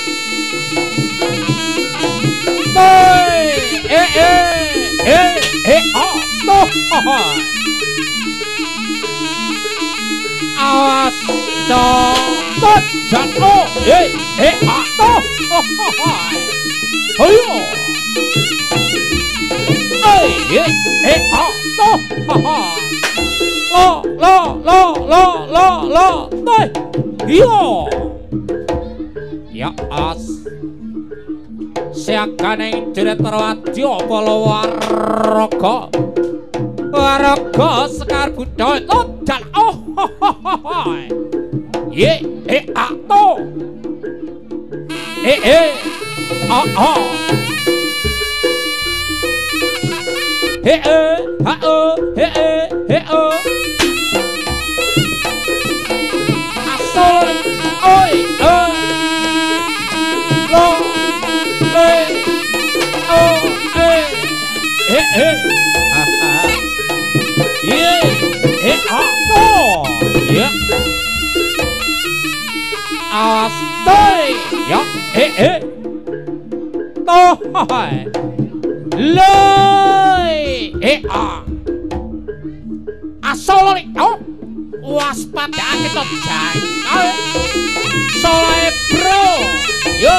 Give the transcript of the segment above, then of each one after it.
Awas cepet jan ayo iyo ya as siagane Direktur Wadya Palawarga Waraga Sekar Budaya Todal ye ato asal oi lo apa ya astai ya tohai loi asal oh waspada kita jangkau soleh bro yo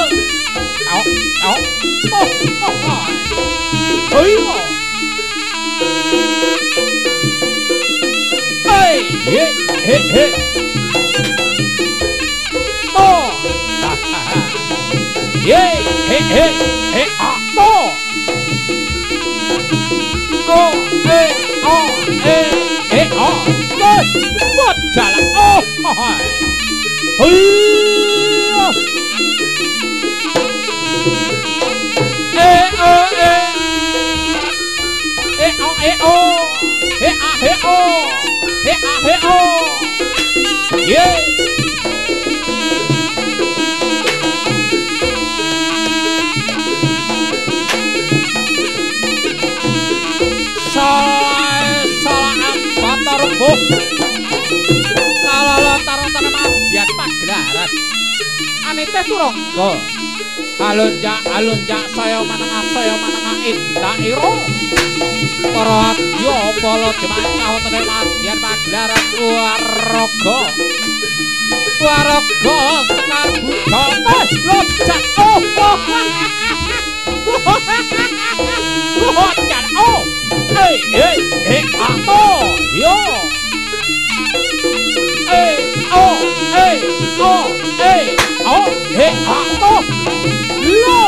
salah batarku kalau tarutan madian pagelaran anite turangga alunja saya manengah indah iro para wadya pala jemaah wonten madian pagelaran waraga Sekar Budaya lojak ato yo ato lo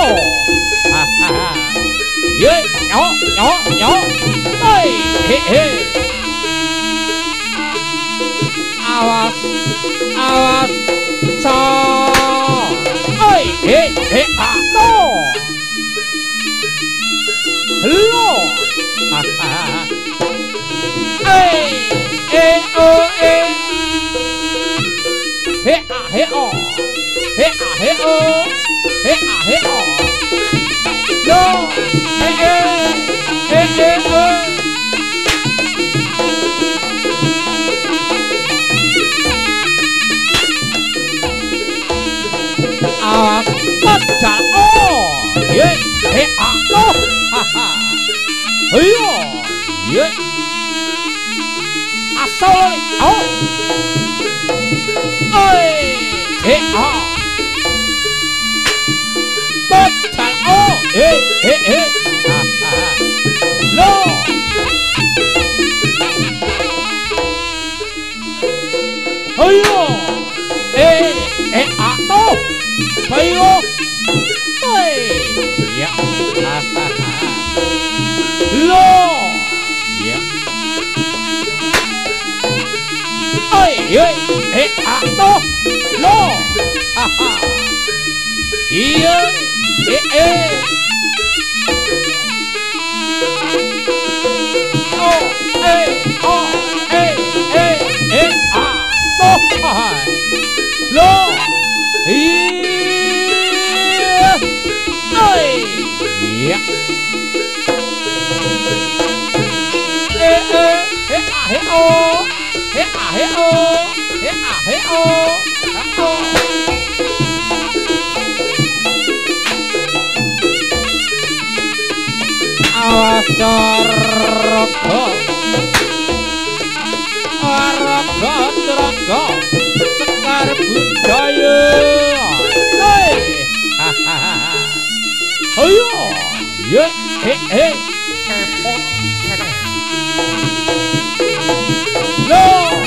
awas ca ato lo awas pedal ayo ye asal pedal lo ayo ato ayo ya lo ya ato lo iya lo iya awas raga raga raga sekar budaya ayo ye lo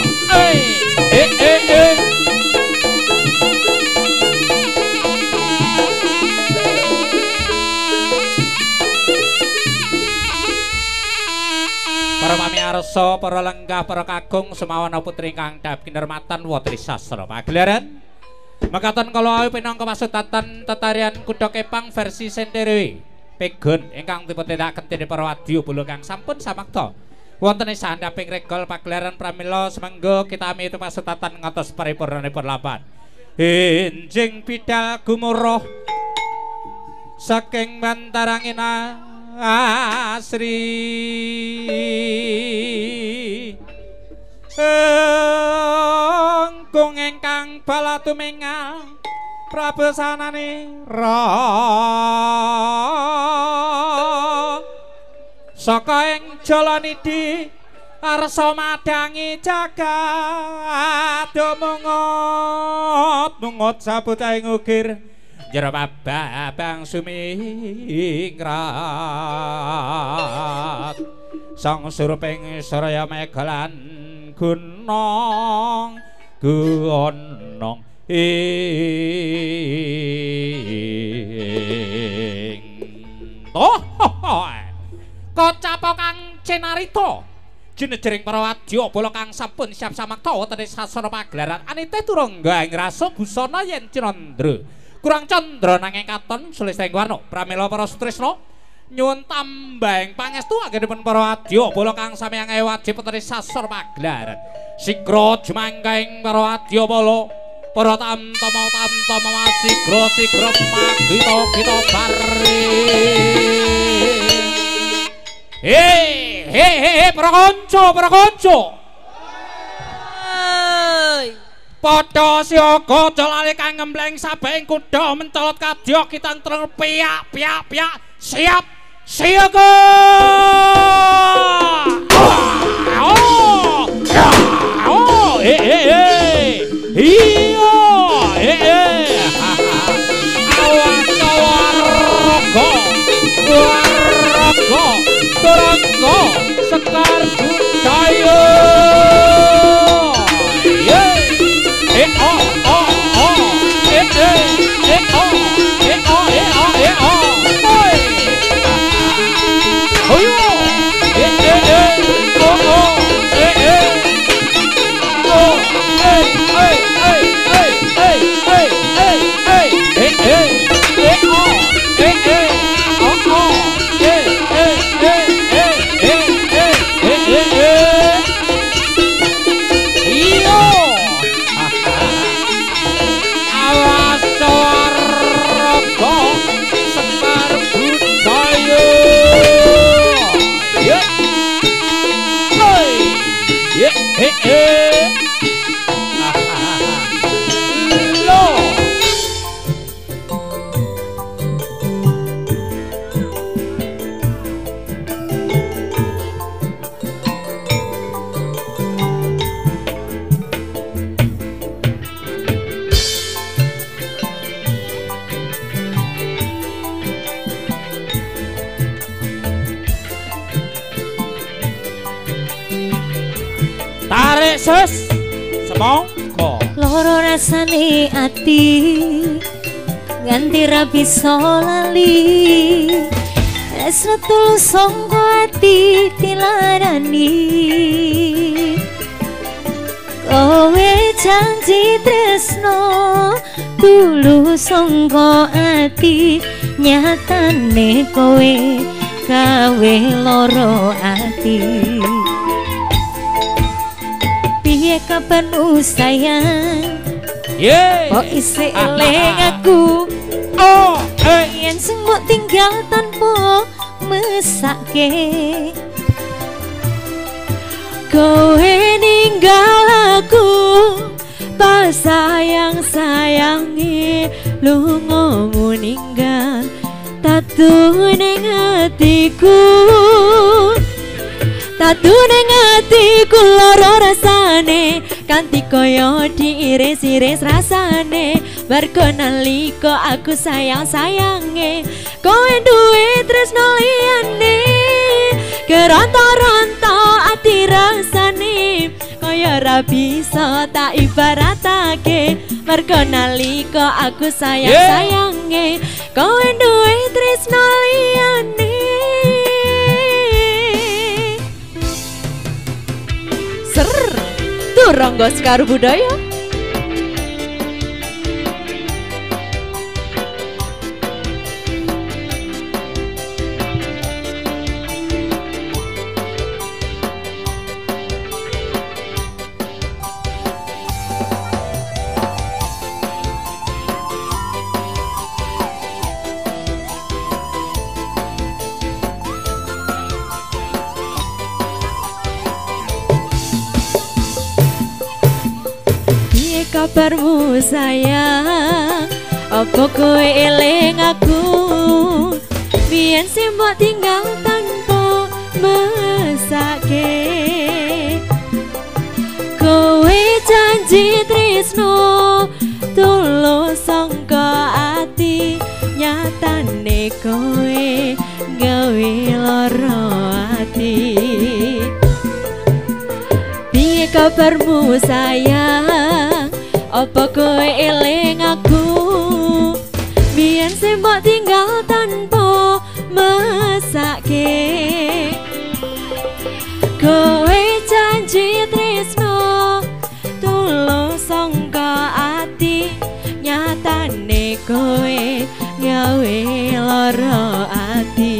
para pamiarsa, para lenggah, para kakung semawana putri ingkang dap kinurmatan wonten sastra pagelaran. Mekaten kala pinangka pasudatan tetarian Kuda Kepang versi Senderewi. Pegon ingkang dipundhakaken dening para wadya bola kang sampun samakta. Wonten ing sandhaping regol pagelaran pramila semengga kita mitu pasudatan ngantos paripurnanipun lapan. Enjing bidal gumuruh saking bantarangina asri engkung ingkang bala tumingal prabesanane ra saka ing jalanidi arsa madangi jagat mungut sabut ing ukir jero babang sumingrat sang suruping saraya megalan gunong ing kocapa kang cenarita jenejering para wadya bala kang sampun siap samakta wonten ing sasana pagelaran anite turangga ing rasa busana yen Candra kurang candra nanging katon sulisteng warna pramila para sutresna nyuwun tambahing pangestu anggenipun para wadya bola kang samyang wajib wonten sasar pagelaran sigra jumangkaing para wadya bola para tamtama sigra magita bari para kanca padha siaga aja kang ngembleng sabeng kuda mencolot kadya kitang tereng piak siap siaga Turangga sekar budaya tarik sus semongko loro rasane ati nganti ra bisa lali tresno tulus sangka ati tilarani kowe janji tresno tulus sangka ati nyatane kowe gawe loro ati piye kabarmu sayang kok isih eling aku yen semut tinggal tanpa mesake kowe ninggal aku tak sayang-sayangi lungamu ninggal Tatu ning atiku, tatu ning atiku loro rasane, kanthi kaya diiris-iris rasane. Mergo nalika aku sayang-sayange, kowe duwe tresno liyane. Keronto-ronto ati rasane, kaya ora bisa tak ibaratake. Mergo nalika aku sayang-sayange, kowe duwe tresno liyane. Ser Turangga Sekar Budaya. Kabarmu sayang, apa kowe eling aku? Biyen sing mbok tinggal tanpa mesake. Kowe janji tresno tulus sangka ati, nyatane kowe gawe lara ati. Piye kabarmu sayang, apa kowe eling aku? Biyen sing mbok tinggal tanpa mesake. Kowe janji tresno tulus sangka ati, nyatane kowe gawe lara ati.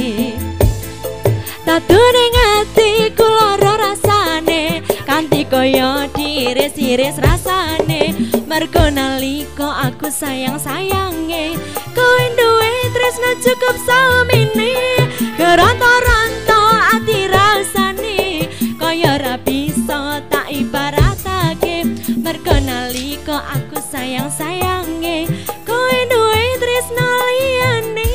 Tatu ning atiku lara rasane, kanthi kaya diiris-iris rasane. Mergo nalika aku sayang-sayange, kowe duwe tresno cukup samene. Keronto-ronto ati rasane, kaya ora bisa tak ibaratake. Mergo nalika aku sayang-sayange, kowe duwe tresno liyane.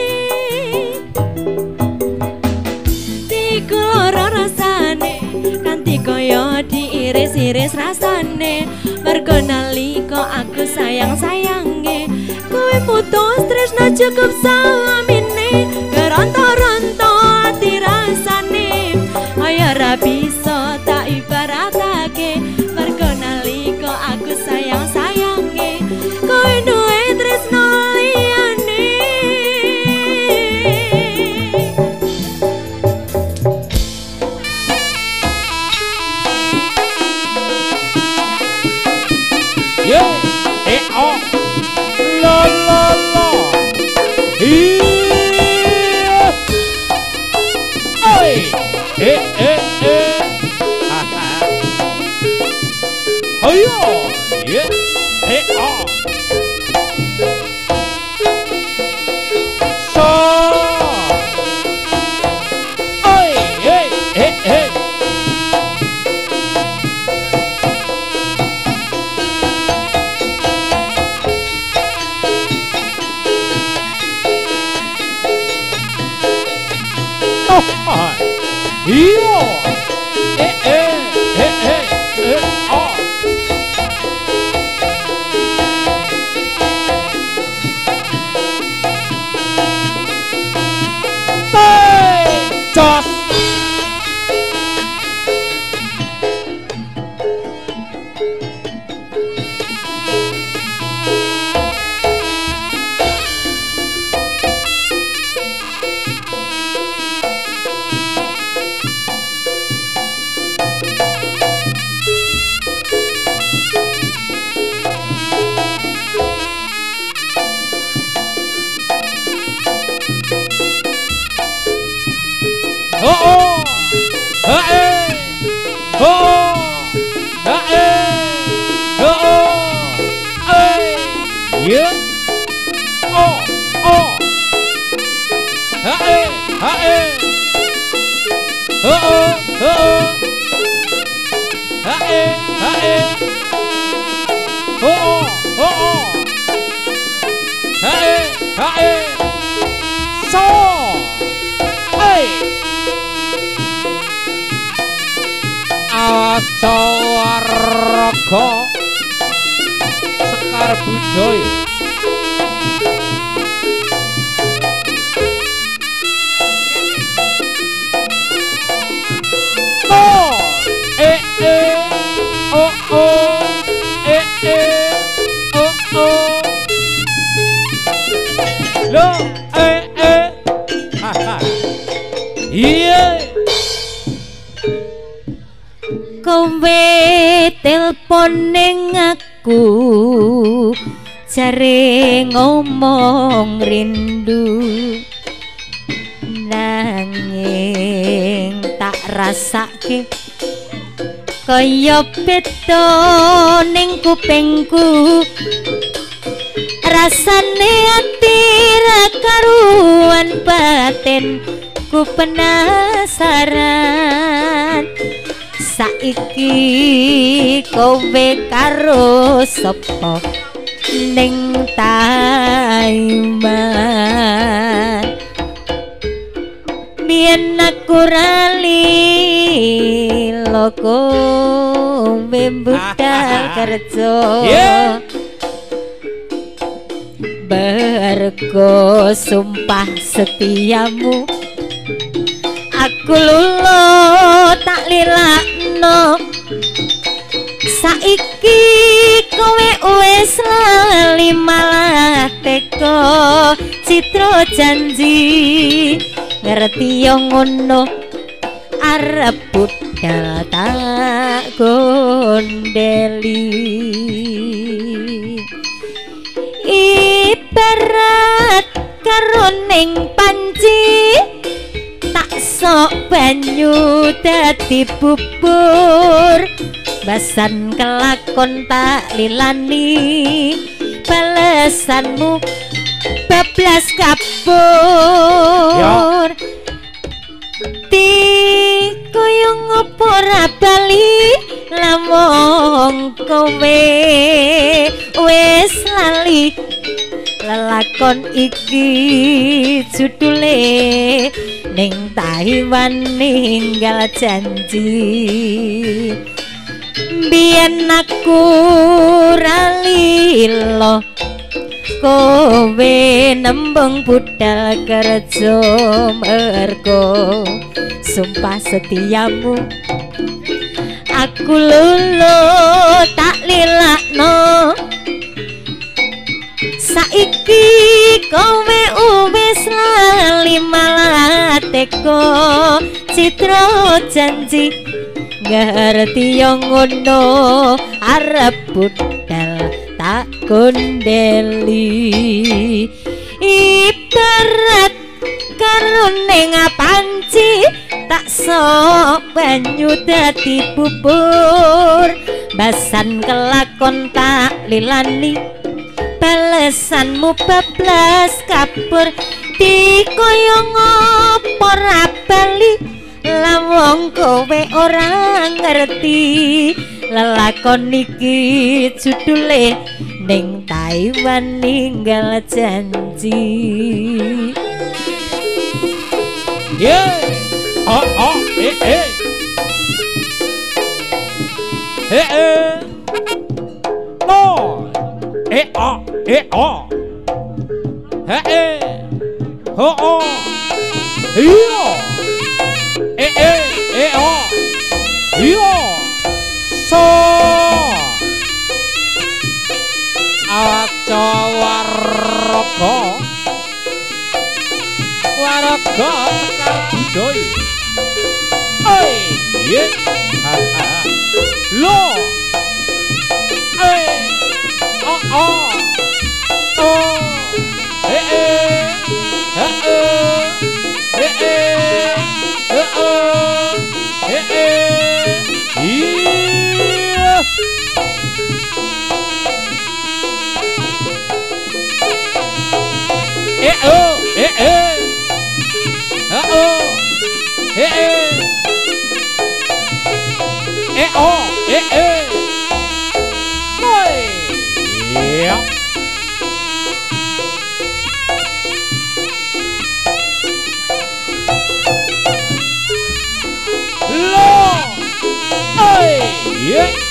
Tiku lara rasane, kanthi kaya diiris-iris rasane. Mergo nalika aku sayang-sayange, kowe putus tresno cukup samene. Keronto-ronto ati rasane, kaya ora bisa tak ibaratake. Mergo nalika aku sayang-sayange, kowe duwe tresno liyane. La la la, oi, ayo, so, oi, iyo, oh. Jos. Cawarga Sekar Budaya kowe telpon ning aku jare ngomong rindu nanging tak rasake kaya beda ning kupingku rasane ati ra karuan batin ku penasaran saiki kowe karo sapa ning Taiwan biyen aku rali loko budal kerja bergo sumpah setiamu aku lulu tak lilakno saiki kowe wis lali malah teko citra janji ngerti yo ngono arep budal tak gondeli ibarat karo ning panci tak sok banyu dadi bubur basan kelakon tak lilani balesanmu bablas kabur ti koyo ngopo ra bali lamun kowe wis lali lelakon iki judule ning Taiwan ninggal janji biyen aku rali lo kowe nembung budal kerja mergo sumpah setiamu aku lulu tak lilakno saiki kowe wis lali malah teko citra janji ngerti yo ngono arep budal tak gondeli ibarat karo ning panci tak sok banyu dadi bubur basan kelakon tak lilani balesanmu bablas kabur di koyo ngopo ra bali lawang kowe ora ngerti lelakon iki judule ning Taiwan ninggal janji no so aja warga sekar budaya oi ye lo Iya.